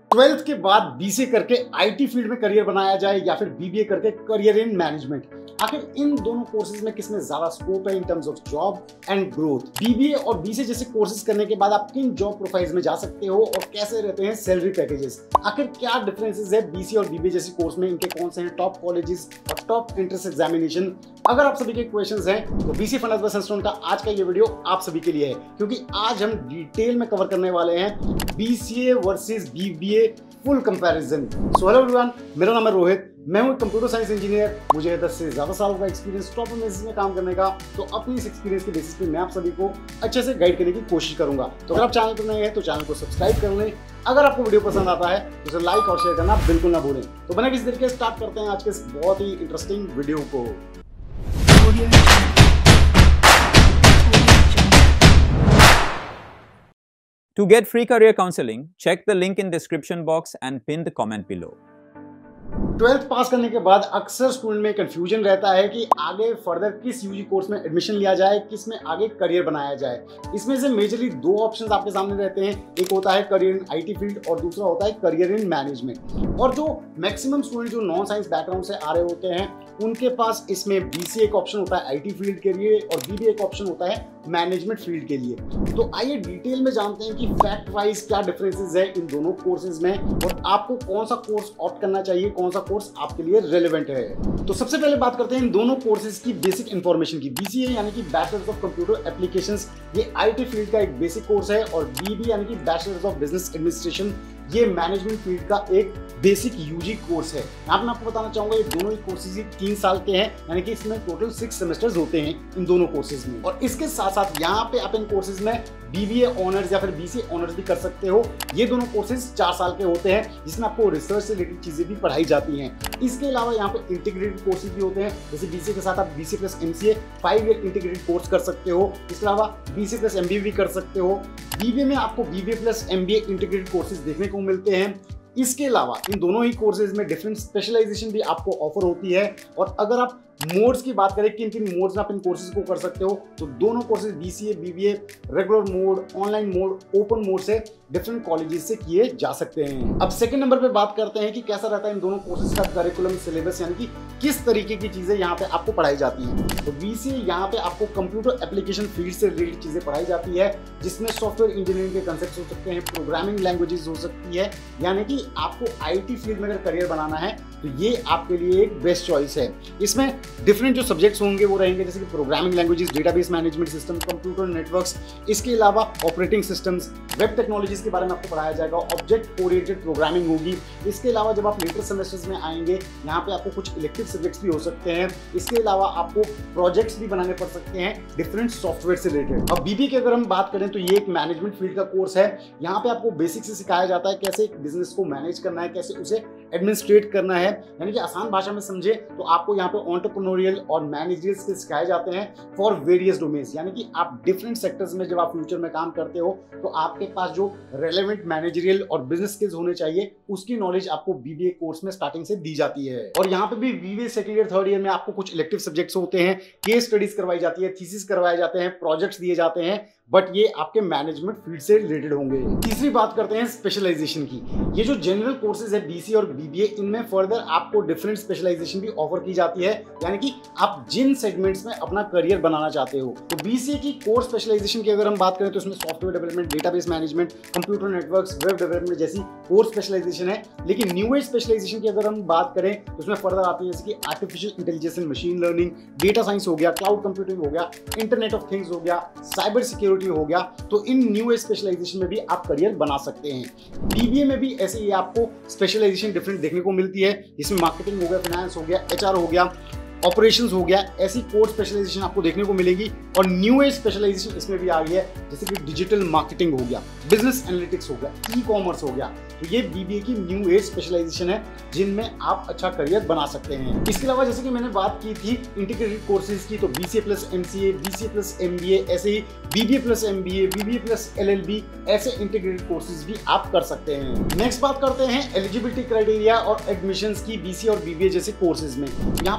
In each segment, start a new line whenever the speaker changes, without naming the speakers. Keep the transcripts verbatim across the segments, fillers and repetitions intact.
Twelfth के बाद BCA करके आईटी फील्ड में करियर बनाया जाए या फिर बीबीए करके करियर इन मैनेजमेंट, आखिर इन दोनों कोर्सेज में किसमें ज्यादा स्कोप है in terms of job and growth. BBA और बीसीए जैसे कोर्सेज करने के बाद आप किन जॉब प्रोफाइल्स में जा सकते हो और कैसे रहते हैं सैलरी पैकेजेस, आखिर क्या डिफरेंसेस है बीसीए और बीबीए जैसे कोर्स में, इनके कौन से हैं टॉप कॉलेजेस और टॉप एंट्रेंस एग्जामिनेशन। अगर आप सभी के क्वेश्चंस हैं तो बीसीए फंडामेंटल्स बाय सनस्टोन का आज का ये वीडियो आप सभी के लिए है, क्योंकि आज हम डिटेल में कवर करने वाले हैं BCA versus BBA full comparison. So hello everyone, मेरा नाम है रोहित, मैं हूं कंप्यूटर साइंस इंजीनियर। मुझे दस से ज्यादा सालों का एक्सपीरियंस टॉप एमएनसीज में काम करने का, तो अपनी इस एक्सपीरियंस के बेसिस पे मैं आप सभी को अच्छे से गाइड करने की कोशिश करूंगा। तो अगर आप चैनल पर नए हैं तो चैनल को सब्सक्राइब कर लें। अगर आपको वीडियो पसंद आता है तो उसे लाइक और शेयर करना बिल्कुल ना भूलें। तो बिना किसी तरीके से स्टार्ट करते हैं आज के इस बहुत ही इंटरेस्टिंग वीडियो को।
To get free career counseling, check the link in description box and pin the comment below.
Twelfth pass करने के बाद अक्सर स्टूडेंट में कंफ्यूजन रहता है कि आगे फर्दर किस यूजी कोर्स में एडमिशन लिया जाए, किस में आगे करियर बनाया जाए। इसमें से मेजरली दो ऑप्शंस आपके सामने रहते हैं, एक होता है करियर इन आईटी फील्ड और दूसरा होता है करियर इन मैनेजमेंट। और जो मैक्सिमम स्टूडेंट जो नॉन साइंस बैकग्राउंड से आ रहे होते हैं उनके पास इसमें बीसीए एक ऑप्शन होता है आईटी फील्ड के लिए और बीबीए एक ऑप्शन होता है मैनेजमेंट फील्ड के लिए। तो आइए डिटेल में जानते हैं कि फैक्ट वाइज क्या डिफरेंसेस है इन दोनों कोर्सेज में और आपको कौन सा कोर्स ऑप्ट करना चाहिए, कौन सा कोर्स आपके लिए रेलेवेंट है। तो सबसे पहले बात करते हैं इन दोनों कोर्सेज की बेसिक इंफॉर्मेशन की। बीसीए यानी कि बैचलर्स ऑफ कंप्यूटर एप्लीकेशंस, ये आईटी फील्ड का एक बेसिक कोर्स है और बीबीए यानी कि बैचलर्स ऑफ बिजनेस एडमिनिस्ट्रेशन, ये मैनेजमेंट फील्ड का एक बेसिक यूजी कोर्स है। यहाँ पे मैं आपको बताना चाहूंगा ये दोनों ही कोर्सेज तीन साल के हैं, यानी कि इसमें टोटल सिक्स सेमेस्टर्स होते हैं इन दोनों कोर्सेज में। और इसके साथ साथ यहाँ पे आप इन कोर्सेज में बीबीए ऑनर्स या फिर बीसीए ऑनर्स भी कर सकते हो। ये दोनों कोर्सेज चार साल के होते हैं जिसमें आपको रिसर्च से रिलेटेड चीजें भी पढ़ाई जाती हैं। इसके अलावा यहाँ पे इंटीग्रेटेड कोर्सेज भी होते हैं, जैसे बीसीए के साथ आप BCA plus MCA five year integrated course कर सकते हो। इसके अलावा बीसीए प्लस एमबीए भी कर सकते हो। बीबीए में आपको BBA plus MBA integrated courses देखने को मिलते हैं। इसके अलावा इन दोनों ही कोर्सेज में डिफरेंट स्पेशलाइजेशन भी आपको ऑफर होती है। और अगर आप मोड्स की बात करें किन किन मोड्स में आप इन कोर्सेज को कर सकते हो, तो दोनों courses BCA BBA regular mode, online mode, open mode से डिफरेंट कॉलेजेस से किए जा सकते हैं। अब सेकंड नंबर पे बात करते हैं कि कैसा रहता है इन दोनों कोर्सेज का करिकुलम सिलेबस, यानी कि किस तरीके की चीजें यहाँ पे आपको पढ़ाई जाती हैं। तो बीसीए यहाँ पे आपको कंप्यूटर एप्लीकेशन फील्ड से रिलेटेड चीजें पढ़ाई जाती है, जिसमें सॉफ्टवेयर इंजीनियरिंग के कंसेप्ट हो सकते हैं, प्रोग्रामिंग लैंग्वेजेस हो सकती है, यानी कि आपको आईटी फील्ड में अगर करियर बनाना है तो ये आपके लिए एक बेस्ट चॉइस है। इसमें डिफरेंट जो सब्जेक्ट्स होंगे वो रहेंगे, जैसे कि programming languages, database management system, computer networks, इसके अलावा ऑपरेटिंग सिस्टम्स, वेब टेक्नोलॉजीज के बारे में आपको पढ़ाया जाएगा, ऑब्जेक्ट ओरिएंटेड प्रोग्रामिंग होगी। इसके अलावा जब आप लेटर सेमेस्टर्स में आएंगे यहाँ पे आपको कुछ इलेक्टिव सब्जेक्ट्स भी हो सकते हैं। इसके अलावा आपको प्रोजेक्ट्स भी बनाने पड़ सकते हैं डिफरेंट सॉफ्टवेयर से रिलेटेड। अब बीबीए की अगर हम बात करें तो ये एक मैनेजमेंट फील्ड का कोर्स है। यहाँ पे आपको बेसिक से सिखाया जाता है कैसे एक बिजनेस को मैनेज करना है, कैसे उसे एडमिनिस्ट्रेट करना है, यानी कि आसान भाषा में समझे तो आपको यहाँ पे एंटरप्रेन्योरियल और मैनेजरियल स्किल्स सिखाए जाते हैं फॉर वेरियस डोमेन्स, यानी कि आप डिफरेंट सेक्टर्स में जब आप फ्यूचर में काम करते हो तो आपके पास जो रेलेवेंट मैनेजरियल और बिजनेस स्किल्स होने चाहिए उसकी नॉलेज आपको बीबीए कोर्स में स्टार्टिंग से दी जाती है। और यहाँ पे भी BBA second year third year में आपको कुछ इलेक्टिव सब्जेक्ट्स होते हैं, केस स्टडीज करवाई जाती है, थीसिस करवाए जाते हैं, प्रोजेक्ट्स दिए जाते हैं, बट ये आपके मैनेजमेंट फील्ड से रिलेटेड होंगे। तीसरी बात करते हैं स्पेशलाइजेशन की। ये जो जनरल कोर्सेज है बीसीए और बीबीए, इनमें फर्दर आपको डिफरेंट स्पेशलाइजेशन भी ऑफर की जाती है, यानी कि आप जिन सेगमेंट्स में अपना करियर बनाना चाहते हो। तो बीसीए की कोर स्पेशलाइजेशन की अगर हम बात करें तो इसमें software development, database management, computer networks, web development जैसी कोर स्पेशलाइजेशन है। लेकिन न्यू एज स्पेशलाइजेशन की अगर हम बात करें तो उसमें फर्दर आती है जैसे कि artificial intelligence and machine learning, data science हो गया, क्लाउड कंप्यूटिंग हो गया, इंटरनेट ऑफ थिंग्स हो गया, साइबर सिक्योरिटी हो गया। तो इन न्यू एज स्पेशलाइजेशन में भी आप करियर बना सकते हैं। बीबीए में भी ऐसे ही आपको स्पेशलाइजेशन डिफरेंट देखने को मिलती है, जिसमें मार्केटिंग हो गया, फाइनेंस हो गया, एचआर हो गया, ऑपरेशंस हो गया, ऐसी कोर स्पेशलाइजेशन आपको देखने को मिलेगी। और न्यू एज स्पेशलाइजेशन इसमें भी आ गई है, जैसे कि डिजिटल मार्केटिंग हो गया, बिजनेस एनालिटिक्स हो गया, ई कॉमर्स हो गया। तो ये बीबीए की न्यू एज स्पेशलाइजेशन है जिनमें आप अच्छा करियर बना सकते हैं। इसके अलावा जैसे कि मैंने बात की थी इंटीग्रेटेड कोर्सेज की, तो BCA plus MCA, BCA plus MBA, ऐसे ही BBA plus MBA, BBA plus LLB, ऐसे इंटीग्रेटेड कोर्सेज भी आप कर सकते हैं। नेक्स्ट बात करते हैं एलिजिबिलिटी क्राइटेरिया और एडमिशंस की बीसीए और बीबीए जैसे कोर्सेज में। यहाँ पे मैं आपको बताऊंगा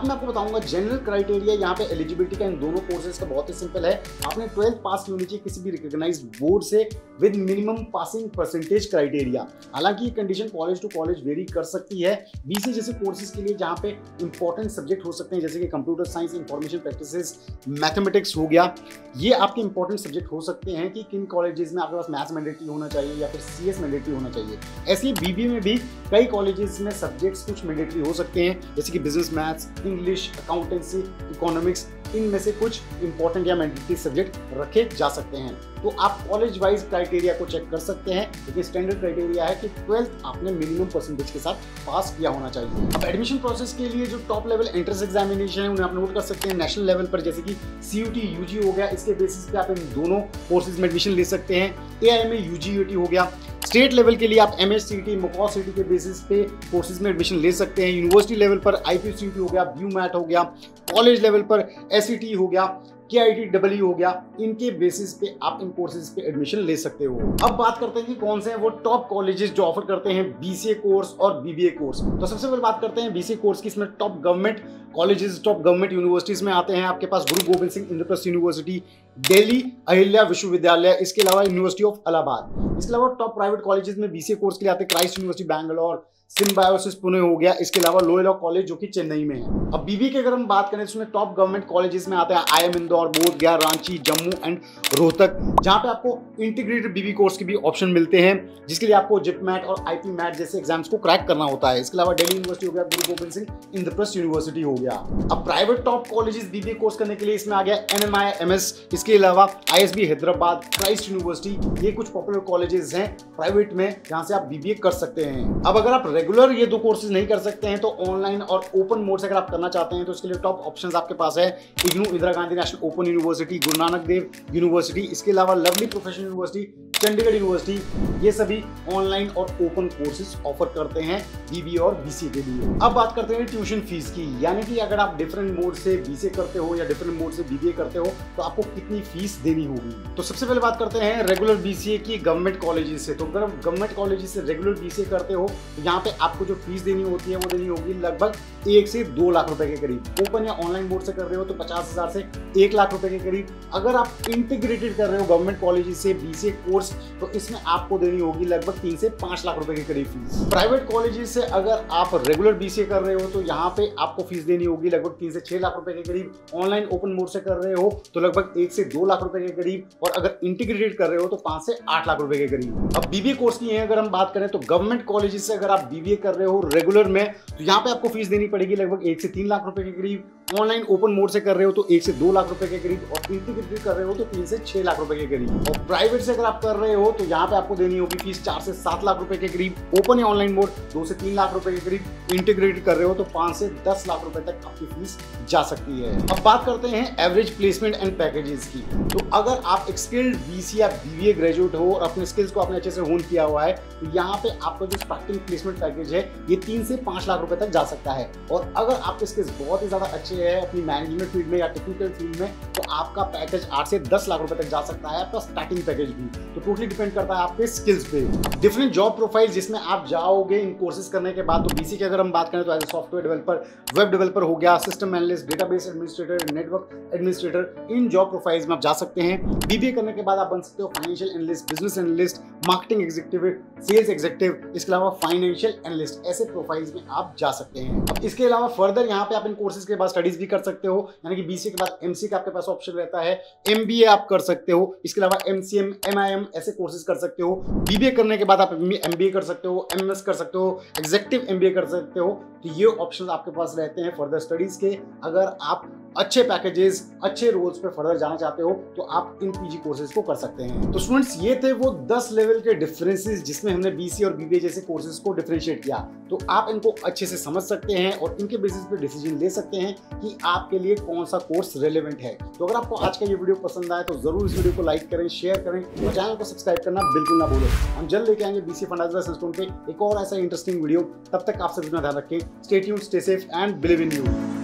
बताऊंगा जनरल क्राइटेरिया यहाँ पे एलिजिबिलिटी का इन दोनों कोर्सेज का बहुत ही सिंपल है। आपने ट्वेल्थ पास की होनी चाहिए किसी भी रिकॉग्नाइज्ड बोर्ड से with minimum passing percentage criteria. हालांकि ये condition college to college vary कर सकती है। बीसीए जैसे कोर्सेज के लिए जहाँ पे इंपॉर्टेंट सब्जेक्ट हो सकते हैं जैसे कि computer science, information practices, mathematics हो गया, ये आपके इंपॉर्टेंट सब्जेक्ट हो सकते हैं कि किन कॉलेजेस में आपके पास मैथ्स मैंडेटरी होना चाहिए या फिर सीएस मैंडेटरी होना चाहिए। ऐसे ही बीबीए में भी कई कॉलेजेस में सब्जेक्ट्स कुछ मैंडेटरी हो सकते हैं जैसे कि business, maths, English, accountancy, economics, इनमें से कुछ इंपॉर्टेंट या मैंडेटरी सब्जेक्ट रखे जा सकते हैं। तो आप कॉलेज वाइज क्राइटेरिया को चेक कर सकते हैं, लेकिन स्टैंडर्ड क्राइटेरिया है कि ट्वेल्थ आपने मिनिमम परसेंटेज के साथ पास किया होना चाहिए। अब एडमिशन प्रोसेस के लिए जो टॉप लेवल एंट्रेंस एग्जामिनेशन है उन्हें आप नोट कर सकते हैं नेशनल लेवल पर, जैसे कि सीयूटी, यूजी हो गया। इसके बेसिस पे आप इन दोनों कोर्सेज में एडमिशन ले सकते हैं। एआईएमए, यूजीयूटी हो गया। स्टेट लेवल के लिए आप एमएससीटी, मकॉस सीटी के बेसिस पे कोर्सेज में एडमिशन ले सकते हैं। यूनिवर्सिटी लेवल पर आईपीसीटी हो गया, ब्यूमैट हो गया। कॉलेज लेवल पर एसईटी हो गया, केआईटी डब्ल्यू हो गया। इनके बेसिस पे आप इन कोर्सेज पे एडमिशन ले सकते हो। अब बात करते हैं कि कौन से हैं वो टॉप कॉलेजेस जो ऑफर करते हैं बीसीए कोर्स और बीबीए कोर्स। तो सबसे पहले बात करते हैं बीसीए कोर्स की। इसमें top government colleges, top government universities में आते हैं आपके पास गुरु गोबिंद सिंह इंद्रप्रस्थ यूनिवर्सिटी, दिल्ली अहिल्या विश्वविद्यालय, इसके अलावा यूनिवर्सिटी ऑफ इलाहाबाद। इसके अलावा टॉप प्राइवेट कॉलेजेस में बीसीए कोर्स के लिए आते हैं Christ University Bangalore, Symbiosis Pune हो गया। इसके अलावा लोयोला कॉलेज जो कि चेन्नई में है। अब बीबीए की अगर हम बात करें तो उसमें टॉप गवर्नमेंट कॉलेजेस में आते हैं आईएम इंदौर, बोधगया, रांची, जम्मू एंड रोहतक, जहां पे आपको इंटीग्रेटेड बीबी कोर्स के भी ऑप्शन मिलते हैं जिसके लिए आपको जिपमैट और आईपी मैट जैसे एग्जाम्स को क्रैक करना होता है। इसके अलावा दिल्ली यूनिवर्सिटी हो गया, गुरु गोबिंद सिंह इंद्रप्रस्थ यूनिवर्सिटी हो गया। अब private top colleges BBA course करने के लिए इसमें आ गया एनएमआई, एमएस, इसके अलावा आईएसबी हैदराबाद, क्राइस्ट यूनिवर्सिटी। ये कुछ पॉपुलर कॉलेजेस हैं प्राइवेट में जहां से आप बीबीए कर सकते हैं। अब अगर आप रेगुलर ये दो कोर्सेज नहीं कर सकते हैं तो ऑनलाइन और ओपन मोड से अगर आप करना चाहते हैं तो इसके लिए टॉप ऑप्शंस आपके पास है IGNOU, Indira Gandhi National Open University, Guru Nanak Dev University, इसके अलावा Lovely Professional University, Chandigarh University. ये सभी ऑनलाइन और ओपन कोर्सेज ऑफर करते हैं बीबीए और बीसीए के लिए। अब बात करते हैं ट्यूशन फीस की, यानी कि अगर आप डिफरेंट मोड से बीसीए करते हो या डिफरेंट मोड से बीबीए करते हो तो आपको कितनी फीस देनी होगी। तो सबसे पहले बात करते हैं रेगुलर बीसीए की गवर्नमेंट कॉलेजेस से। तो अगर गवर्नमेंट कॉलेजेस से रेगुलर बीसीए करते हो तो यहाँ पे आपको जो फीस देनी होती है वो देनी होगी लगभग एक से दो लाख रुपए के करीब। ओपन या ऑनलाइन बोर्ड से कर रहे हो तो पचास हजार से एक लाख रुपए के करीब। अगर आप इंटीग्रेटेड कर रहे हो गवर्नमेंट कॉलेज से बीसीए कोर्स तो इसमें आपको देनी होगी लगभग तीन से पांच लाख रुपए के करीब फीस। प्राइवेट कॉलेजेस से अगर आप रेगुलर बीसीए कर रहे हो तो यहाँ पे आपको फीस देनी होगी लगभग तीन से छह लाख रुपए के करीब। ऑनलाइन ओपन मोड से कर रहे हो तो लगभग एक से दो लाख रुपए के करीब, और अगर इंटीग्रेटेड कर रहे हो तो पांच से आठ लाख रुपए के करीब। अब बीबीए कोर्स की अगर हम बात करें तो गवर्नमेंट कॉलेजेस से अगर आप बीबीए कर रहे हो रेगुलर में तो यहाँ पे आपको फीस देनी पड़ेगी लगभग एक से तीन लाख रुपए के करीब। ऑनलाइन ओपन मोड से कर रहे हो तो एक से दो लाख रुपए के करीब, और इंटीग्रेटेड कर रहे हो तो तीन से छह लाख रुपए के करीब। और प्राइवेट से अगर आप कर रहे हो तो यहाँ पे आपको देनी होगी फीस चार से सात लाख रुपए के करीब। ओपन या ऑनलाइन मोड दो से तीन लाख रुपए के करीब। इंटीग्रेटेड कर रहे हो तो पांच से दस लाख रुपए तक आपकी फीस जा सकती है। अब बात करते हैं एवरेज प्लेसमेंट एंड पैकेजेस की। तो अगर आप एक स्किल्ड बीसीए या बीबीए ग्रेजुएट हो और अपने स्किल्स को आपने अच्छे से होन किया हुआ है तो यहाँ पे आपका जो स्टार्टिंग प्लेसमेंट पैकेज है ये तीन से पांच लाख रुपए तक जा सकता है। और अगर आपके स्किल्स बहुत ही ज्यादा अच्छे हैं अपनी मैनेजमेंट फील्ड में या टेक्निकल फील्ड में तो आपका पैकेज आठ से दस लाख रुपए तक जा सकता है, आपका स्टार्टिंग पैकेज भी। तो टोटली डिपेंड करता है आपके स्किल्स पे। डिफरेंट जॉब प्रोफाइल जिसमें आप जाओगे इन कोर्सेज करने के बाद, तो बीसी की अगर हम बात करें तो as a software developer, web developer हो गया, system analyst, database administrator, network administrator, इन जॉब प्रोफाइल्स में आप जा सकते हैं। बीबीए करने के बाद आप बन सकते हो financial analyst, business analyst, marketing executive, sales executive, इसके अलावा फाइनेंशियल एनालिस्ट, ऐसे प्रोफाइल्स में आप जा सकते हैं। अब इसके अलावा फर्दर यहाँ पे आप इन कोर्सेज के बाद स्टडीज भी कर सकते हो, यानी कि बीसीए के बाद एमसीए का आपके पास ऑप्शन रहता है, एमबीए आप कर सकते हो, इसके अलावा एमसीएम, एमआईएम ऐसे कोर्सेज कर सकते हो। बीबीए करने के बाद आप एमबीए कर सकते हो, एमएस कर सकते हो, एग्जीक्यूटिव एमबीए कर सकते हो। तो ये ऑप्शंस आपके पास रहते हैं फर्दर स्टडीज के। अगर आप अच्छे पैकेजेस, अच्छे रोल्स पे फर्दर जाना चाहते हो तो आप इन पीजी कोर्सेज को कर सकते हैं। तो स्टूडेंट्स ये थे वो दस लेवल के डिफरेंसेस जिसमें हमने बीसीए और बीबीए जैसे कोर्सेज को डिफरेंशिएट किया। तो आप इनको अच्छे से समझ सकते हैं और इनके बेसिस पे डिसीजन ले सकते हैं कि आपके लिए कौन सा कोर्स रेलेवेंट है। तो अगर आपको आज का ये वीडियो पसंद आए तो जरूर इस वीडियो को लाइक करें, शेयर करें और चैनल को सब्सक्राइब करना बिल्कुल ना भूलें। हम जल्द लेके आएंगे बीसीए फंडामेंटल्स पे एक और ऐसा इंटरेस्टिंग वीडियो। तब तक आप सभी अपना ध्यान रखें। Stay tuned, stay safe and believe in you.